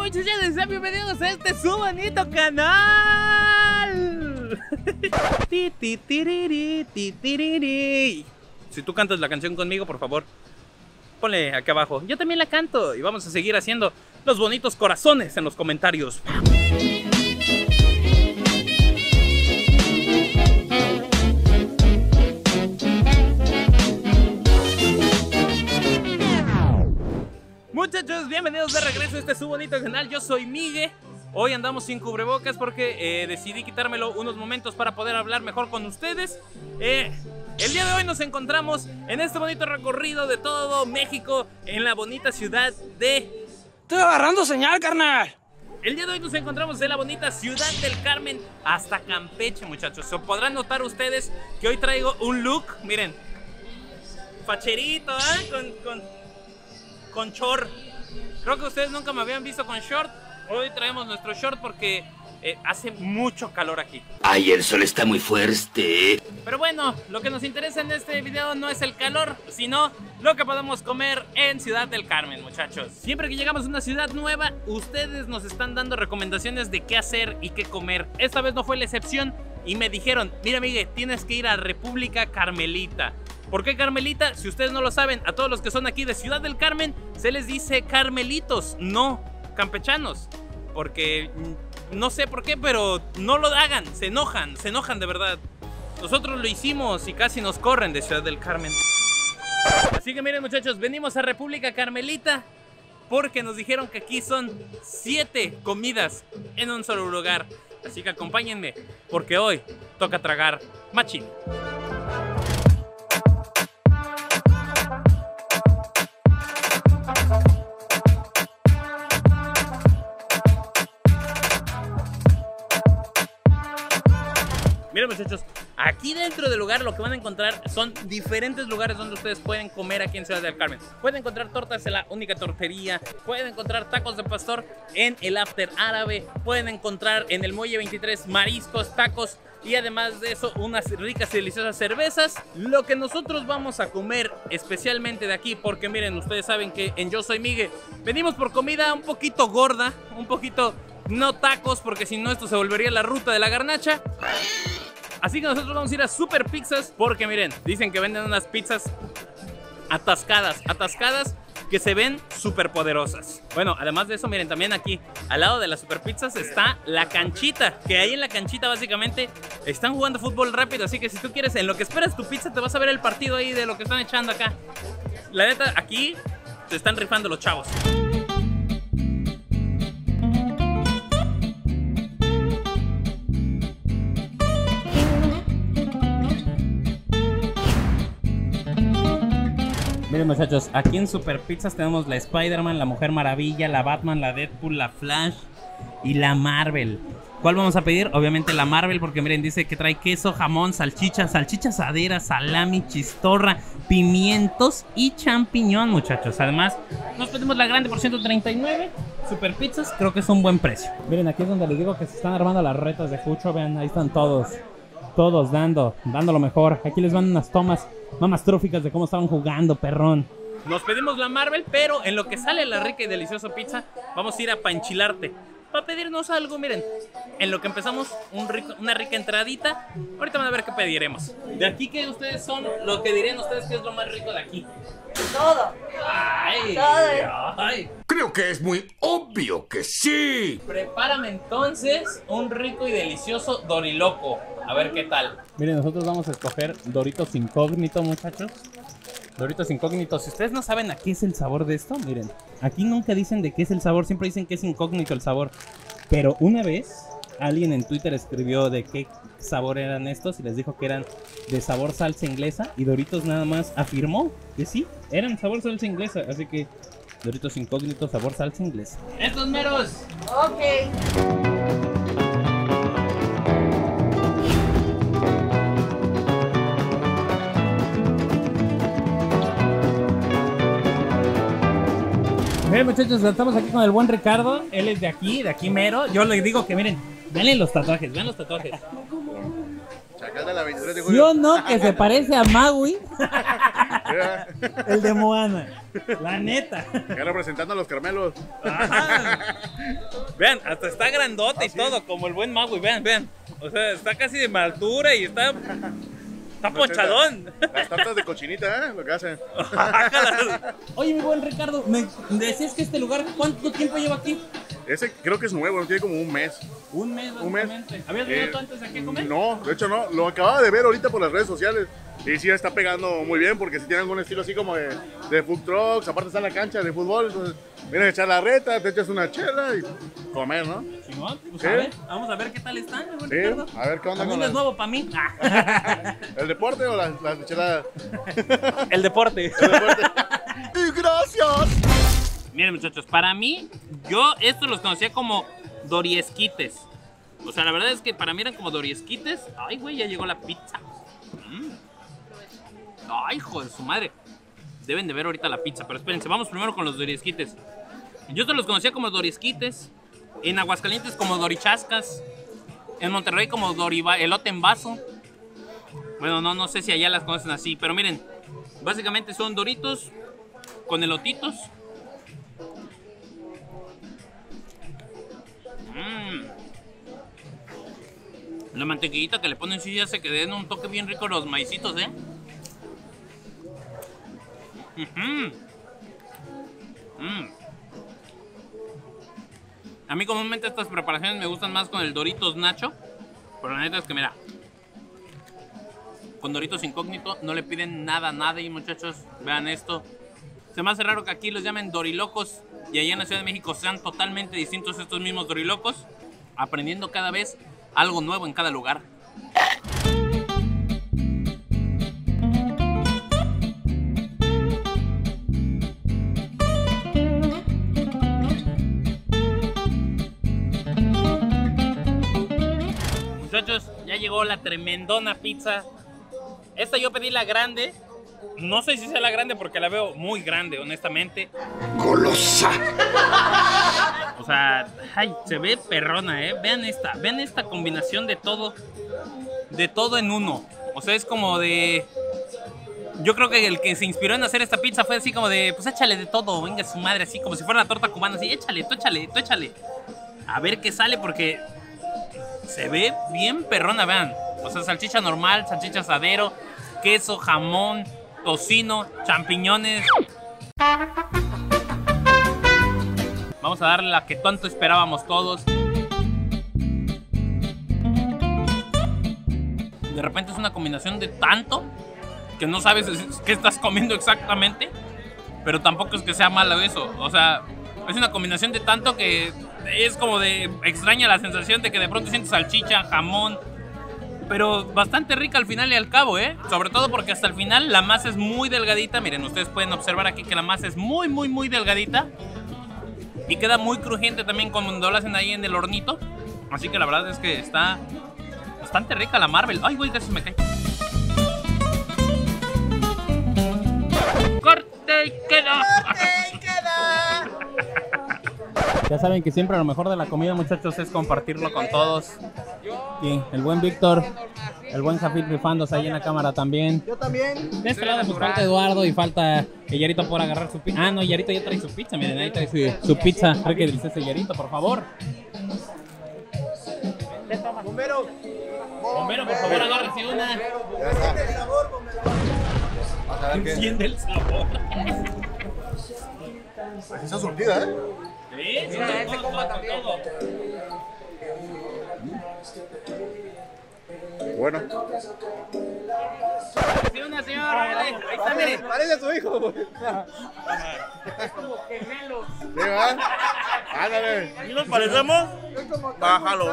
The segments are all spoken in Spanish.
muchachos? Sean bienvenidos a este su bonito canal. Si tú cantas la canción conmigo, por favor, ponle aquí abajo. Yo también la canto y vamos a seguir haciendo los bonitos corazones en los comentarios. Muchachos, bienvenidos de regreso a este su bonito canal. Yo soy Migue. Hoy andamos sin cubrebocas porque decidí quitármelo unos momentos para poder hablar mejor con ustedes. El día de hoy nos encontramos en este bonito recorrido de todo México, en la bonita ciudad de... ¡Estoy agarrando señal, carnal! El día de hoy nos encontramos en la bonita ciudad del Carmen hasta Campeche, muchachos. Se podrán notar ustedes que hoy traigo un look, miren, facherito, con short. Creo que ustedes nunca me habían visto con short. Hoy traemos nuestro short porque hace mucho calor aquí. Ay, el sol está muy fuerte. Pero bueno, lo que nos interesa en este video no es el calor, sino lo que podemos comer en Ciudad del Carmen, muchachos. Siempre que llegamos a una ciudad nueva, ustedes nos están dando recomendaciones de qué hacer y qué comer. Esta vez no fue la excepción y me dijeron, mira Miguel, tienes que ir a República Carmelita. ¿Por qué Carmelita? Si ustedes no lo saben, a todos los que son aquí de Ciudad del Carmen se les dice carmelitos, no campechanos. Porque no sé por qué, pero no lo hagan, se enojan de verdad. Nosotros lo hicimos y casi nos corren de Ciudad del Carmen. Así que miren muchachos, venimos a República Carmelita porque nos dijeron que aquí son 7 comidas en un solo lugar. Así que acompáñenme porque hoy toca tragar machín. Miren muchachos, aquí dentro del lugar lo que van a encontrar son diferentes lugares donde ustedes pueden comer aquí en Ciudad del Carmen. Pueden encontrar tortas en la única tortería, pueden encontrar tacos de pastor en el After Árabe, pueden encontrar en el Muelle 23 mariscos, tacos y además de eso unas ricas y deliciosas cervezas. Lo que nosotros vamos a comer especialmente de aquí, porque miren, ustedes saben que en Yo Soy Migue venimos por comida un poquito gorda, un poquito no tacos, porque si no esto se volvería la ruta de la garnacha. Así que nosotros vamos a ir a Super Pizzas porque miren, dicen que venden unas pizzas atascadas que se ven súper poderosas. Bueno, además de eso, miren, también aquí al lado de las Super Pizzas está la canchita, que ahí en la canchita básicamente están jugando fútbol rápido, así que si tú quieres, en lo que esperas tu pizza, te vas a ver el partido ahí de lo que están echando acá. La neta, aquí se están rifando los chavos. Miren muchachos, aquí en Super Pizzas tenemos la Spider-Man, la Mujer Maravilla, la Batman, la Deadpool, la Flash y la Marvel. ¿Cuál vamos a pedir? Obviamente la Marvel porque miren, dice que trae queso, jamón, salchicha asadera, salami, chistorra, pimientos y champiñón, muchachos. Además, nos pedimos la grande por 139. Super Pizzas, creo que es un buen precio. Miren, aquí es donde les digo que se están armando las retas de Fucho. Vean, ahí están todos dando lo mejor. Aquí les van unas tomas mamastróficas de cómo estaban jugando, perrón. Nos pedimos la Marvel, pero en lo que sale la rica y deliciosa pizza, vamos a ir a Panchilarte para pedirnos algo, miren. En lo que empezamos, una rica entradita. Ahorita van a ver qué pediremos. De aquí, ¿qué ustedes son? Lo que dirían ustedes que es lo más rico de aquí. Todo. Ay, Todo. ay. Creo que es muy obvio que sí. Prepárame entonces un rico y delicioso Doriloco. A ver qué tal. Miren, nosotros vamos a escoger Doritos Incógnito, muchachos. Doritos Incógnito. Si ustedes no saben a qué es el sabor de esto, miren, aquí nunca dicen de qué es el sabor, siempre dicen que es incógnito el sabor. Pero una vez alguien en Twitter escribió de qué sabor eran estos y les dijo que eran de sabor salsa inglesa, y Doritos nada más afirmó que sí, eran sabor salsa inglesa. Así que Doritos Incógnito, sabor salsa inglesa. ¡Estos meros! Ok. Miren muchachos, estamos aquí con el buen Ricardo. Él es de aquí mero. Yo les digo que miren, vean los tatuajes, vean los tatuajes. Chacal de la 23 de ¿Sí julio. o no que se parece a Maui? El de Moana. La neta. Ya representando a los Carmelos. Vean, hasta está grandote y todo, como el buen Maui, vean. O sea, está casi de mi altura y está pochadón. Las tartas de cochinita, lo que hacen. Oye, mi buen Ricardo, me decías que este lugar, ¿cuánto tiempo lleva aquí? Ese creo que es nuevo, tiene como un mes. Un mes, básicamente. ¿Habías venido tú antes aquí a comer? No, de hecho no. Lo acababa de ver ahorita por las redes sociales. Y sí está pegando muy bien porque si tienen un estilo así como de food trucks. Aparte está la cancha de fútbol. Entonces vienes a echar la reta, te echas una chela y comer, ¿no? Chingón. Pues Sí. a ver, vamos a ver qué tal están, mi buen Sí, Ricardo. a ver qué onda También con es nuevo para mí. ¿El deporte o las cheladas? El deporte. El deporte. ¡Y gracias! Miren, muchachos, para mí, yo estos los conocía como doriesquites. O sea, la verdad es que para mí eran como doriesquites. Ay, güey, ya llegó la pizza. Ay, hijo de su madre. Deben de ver ahorita la pizza, pero espérense, vamos primero con los doriesquites. Yo estos los conocía como doriesquites. En Aguascalientes como dorichascas. En Monterrey como elote en vaso. Bueno, no sé si allá las conocen así, pero miren, básicamente son doritos con elotitos. La mantequillita que le ponen sí ya se que den un toque bien rico los maicitos, ¿eh? A mí comúnmente estas preparaciones me gustan más con el Doritos Nacho, pero la neta es que mira, con Doritos Incógnito no le piden nada a nadie, muchachos. Vean esto. Se me hace raro que aquí los llamen Dorilocos y allá en la Ciudad de México sean totalmente distintos estos mismos Dorilocos, aprendiendo cada vez algo nuevo en cada lugar. Muchachos, ya llegó la tremendona pizza. Esta yo pedí la grande. No sé si sea la grande porque la veo muy grande, honestamente. ¡Golosa! O sea, ay, se ve perrona, ¿eh? Vean esta combinación de todo en uno. O sea, es como de... Yo creo que el que se inspiró en hacer esta pizza fue así como de, pues échale de todo, venga su madre, así como si fuera la torta cubana, así, échale. A ver qué sale porque se ve bien perrona, vean. O sea, salchicha normal, salchicha asadero, queso, jamón, tocino, champiñones. Vamos a darle la que tanto esperábamos todos. De repente es una combinación de tanto que no sabes qué estás comiendo exactamente, pero tampoco es que sea malo eso. O sea, es una combinación de tanto que es como de extraña la sensación de que de pronto sientes salchicha, jamón, pero bastante rica al final y al cabo, ¿eh? Sobre todo porque hasta el final la masa es muy delgadita. Miren, ustedes pueden observar aquí que la masa es muy, muy, muy delgadita. Y queda muy crujiente también cuando lo hacen ahí en el hornito. Así que la verdad es que está bastante rica la Marvel. Ay, güey, casi me cae. ¡Corte y queda! Ya saben que siempre lo mejor de la comida, muchachos, es compartirlo con todos. Y el buen Víctor, el buen Jafit rifándose ahí en la cámara también. Yo también. De este lado pues falta Eduardo y falta que Yarito por agarrar su pizza. Ah, no, Yarito ya trae su pizza, miren, ahí trae su pizza. Creo que delicioso, Yarito, por favor. Bombero. Bombero, por favor, agárrese una. Ya está. El sabor, bombero. Vamos a ver qué. Enciende el sabor. Así está surtida, ¿eh? Sí, Mira, este compa también. Bueno. Sí, una señora, ahí está, mire. Parece a su hijo, güey. ¿Sí, va? Ándale. ¿Y nos parecemos? Bájalo.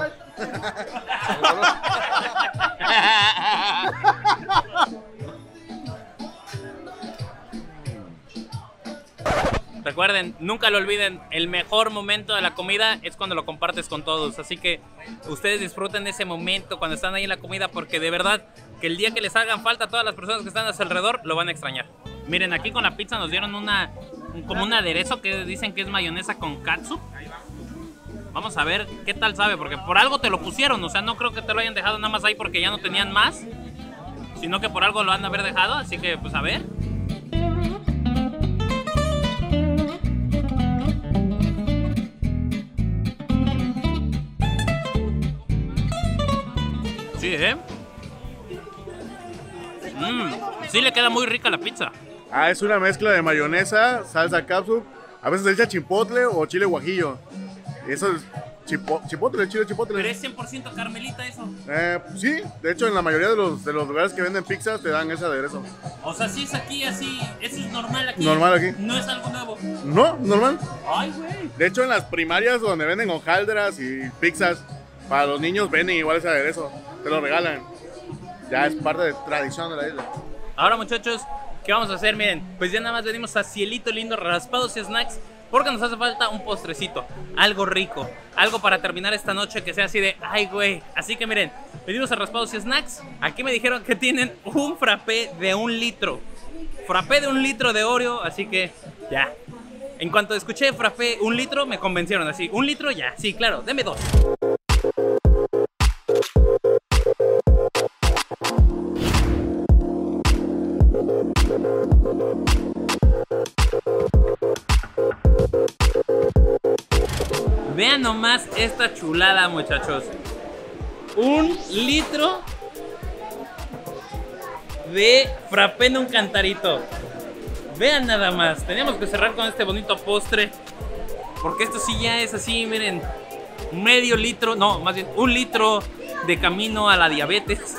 Recuerden, nunca lo olviden, el mejor momento de la comida es cuando lo compartes con todos. Así que ustedes disfruten de ese momento cuando están ahí en la comida, porque de verdad que el día que les hagan falta a todas las personas que están a su alrededor, lo van a extrañar. Miren, aquí con la pizza nos dieron como un aderezo que dicen que es mayonesa con katsu. Vamos a ver qué tal sabe, porque por algo te lo pusieron. O sea, no creo que te lo hayan dejado nada más ahí porque ya no tenían más, sino que por algo lo han de haber dejado. Así que, pues a ver. Sí le queda muy rica la pizza. Ah, es una mezcla de mayonesa, salsa cápsula, a veces se echa chipotle o chile guajillo. Eso es chipotle, chile chipotle. Pero es 100% Carmelita eso. Sí, de hecho en la mayoría de los lugares que venden pizzas te dan ese aderezo. O sea, si es aquí así, eso es normal aquí. Normal aquí. No es algo nuevo. No, normal. Ay, güey. De hecho en las primarias donde venden hojaldras y pizzas, para los niños venden igual ese aderezo. Te lo regalan. Ya es parte de tradición de la isla. Ahora, muchachos, ¿qué vamos a hacer? Miren, pues ya nada más venimos a Cielito Lindo, raspados y snacks, porque nos hace falta un postrecito, algo rico, algo para terminar esta noche que sea así de, ay, güey. Así que miren, venimos a raspados y snacks. Aquí me dijeron que tienen un frappé de 1 litro. Frappé de 1 litro de Oreo, así que ya. En cuanto escuché frappé 1 litro, me convencieron así. 1 litro ya, sí, claro, deme 2. Vean nomás esta chulada, muchachos. 1 litro de frappé en un cantarito. Vean nada más. Tenemos que cerrar con este bonito postre, porque esto sí ya es así, miren. Medio litro, no, más bien 1 litro de camino a la diabetes.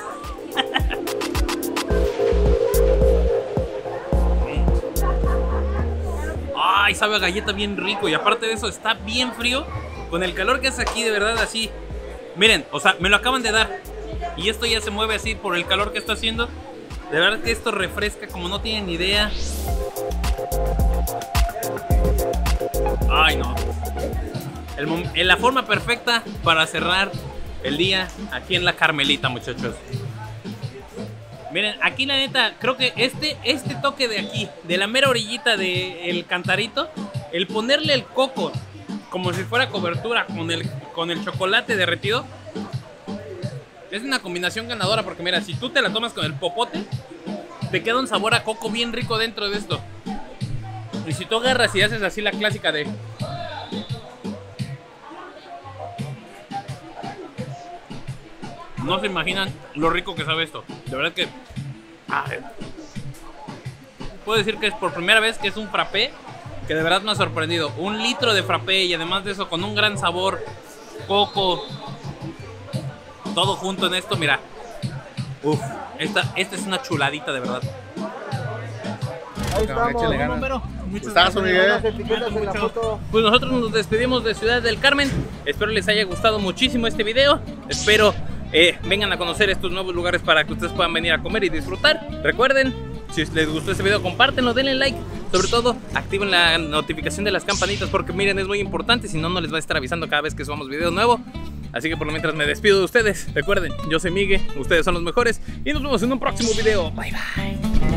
Ay, sabe a galleta bien rico. Y aparte de eso está bien frío. Con el calor que hace aquí, de verdad, así. Miren, o sea, me lo acaban de dar. Y esto ya se mueve así por el calor que está haciendo. De verdad que esto refresca como no tienen ni idea. Ay, no. La forma perfecta para cerrar el día aquí en la Carmelita, muchachos. Miren, aquí la neta, creo que este toque de aquí, de la mera orillita del cantarito, el ponerle el coco como si fuera cobertura con el chocolate derretido, es una combinación ganadora, porque mira, si tú te la tomas con el popote, te queda un sabor a coco bien rico dentro de esto. Y si tú agarras y haces así la clásica de... No se imaginan lo rico que sabe esto. De verdad que... puedo decir que es por primera vez que es un frappé que de verdad me ha sorprendido. 1 litro de frappé y además de eso con un gran sabor, coco, todo junto en esto, mira. Uf, esta es una chuladita de verdad. Ahí estamos. Échale ganas. Bombero, muchas Gustazo, gracias. Las Miguel. etiquetas en la foto. Pues nosotros nos despedimos de Ciudad del Carmen. Espero les haya gustado muchísimo este video. Espero vengan a conocer estos nuevos lugares para que ustedes puedan venir a comer y disfrutar. Recuerden, si les gustó este video, compártenlo, denle like. Sobre todo, activen la notificación de las campanitas, porque miren, es muy importante. Si no, no les va a estar avisando cada vez que subamos video nuevo. Así que por lo mientras me despido de ustedes. Recuerden, yo soy Miguel, ustedes son los mejores y nos vemos en un próximo video. Bye bye.